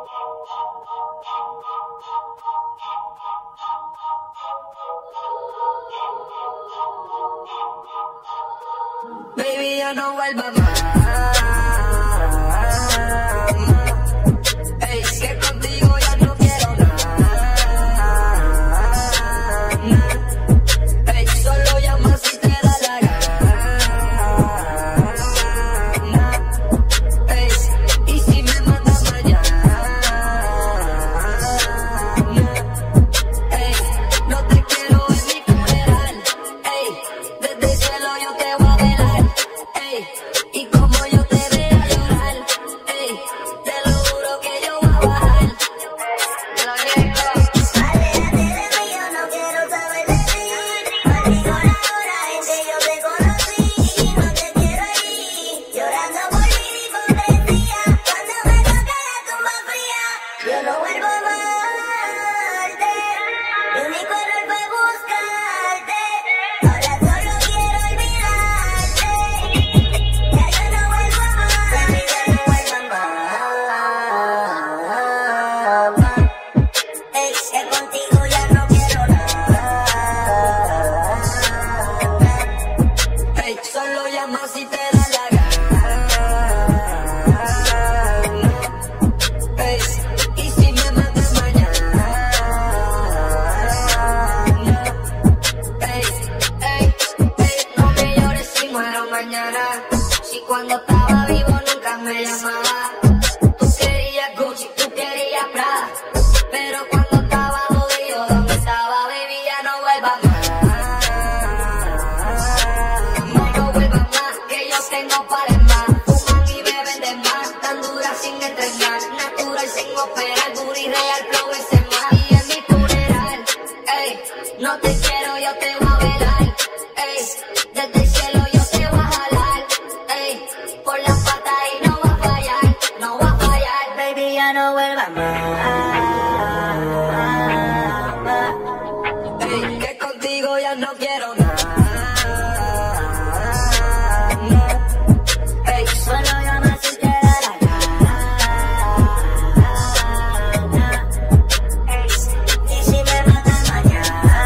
Baby, ya no vuelva más. Ey, que contigo ya no quiero nada. Ey, solo llama si te da la gana. Ey, y si me mandas mañana. Ey, no te quiero en mi funeral. Ey, desde el cielo yo te voy a velar. Ey, y como yo te vea llorar. Ey, te lo juro que yo voy a bajar. Aléjate de mí, yo no quiero saber de ti. Contigo la hora en que yo te conocí. No te quiero ir, llorando por mi hipocresía. Cuando me toca la tumba fría, yo no vuelvo a amarte. Mi único error fue buscarte. Ahora solo quiero olvidarte. Ya yo no vuelvo a amarte. Ya no vuelvo a amar. Ey, que contigo ya no quiero nada. Ey, solo llama si te da la gana. Ey, y si me mandas mañana. Ey, ey, ey, no me llores si muero mañana. Si cuando estaba vivo nunca me llamaba. Tú querías Gucci, tú querías Prada. Pero cuando estaba jodido, ¿dónde estaba, baby? Ya no vuelvas más. No vuelvas más, que yo tengo pares más. Fuman y beben de más, tan dura sin entrenar. Natural sin operar, booty real, flow ese más. Y en mi funeral, ey, no te quiero, yo te voy a velar. Ey, desde el cielo yo te voy a jalar. Ey, por la pata y no va a fallar, no va a fallar. Baby, ya no vuelvas más. Ey, que contigo ya no quiero nada. Ey, Solo llama si te da la gana. Y si me matas mañana.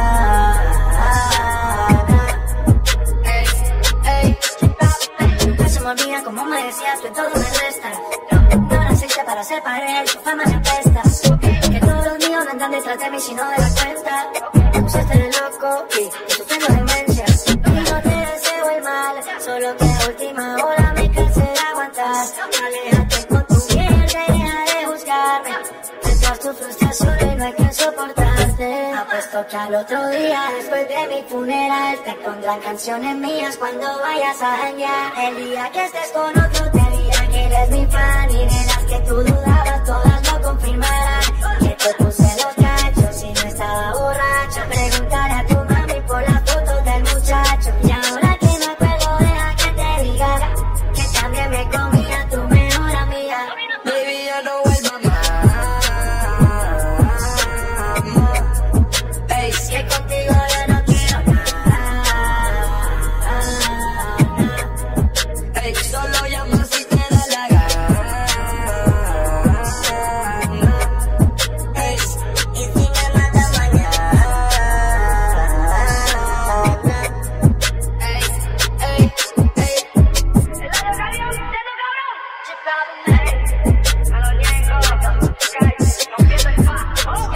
ey, ey. No se me olvida como me decías, tú todo me resta. No naciste para ser para él, tu fama me apesta. Que todos los míos no andan detrás de mí si no de la cuenta. Me pusiste de loco y sufriendo demencia. Y no te deseo el mal, solo que a última hora me cansé de aguantar. Aléjate con tu mierda y deja de juzgarme. Detrás tu frustración y no hay quien soportarte. Apuesto que al otro día, después de mi funeral, te pondrán canciones mías cuando vayas a janguear. El día que estés con otro te dirán que eres mi fan. Y de las que tú dudabas, todas lo confirmarán. Que te puse los cachos y no estaba borracho. Preguntaré a tu mami por las fotos del muchacho. Y ahora que me acuerdo, deja que te diga que también me comía tu mejor amiga. Baby, ya no vuelva más. Ey, Que contigo yo no quiero nada. ey, solo llama si te da la gana. Ey, Y si me matas mañana. ey, ey, ey. A los ñengos, no pierdo el paso.